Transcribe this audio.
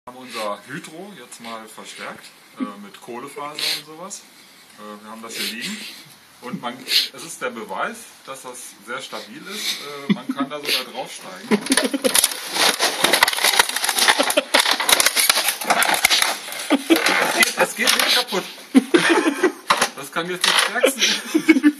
Wir haben unser Hydro jetzt mal verstärkt mit Kohlefaser und sowas. Wir haben das hier liegen und es ist der Beweis, dass das sehr stabil ist. Man kann da sogar draufsteigen. Es geht nicht kaputt. Das kann jetzt die stärksten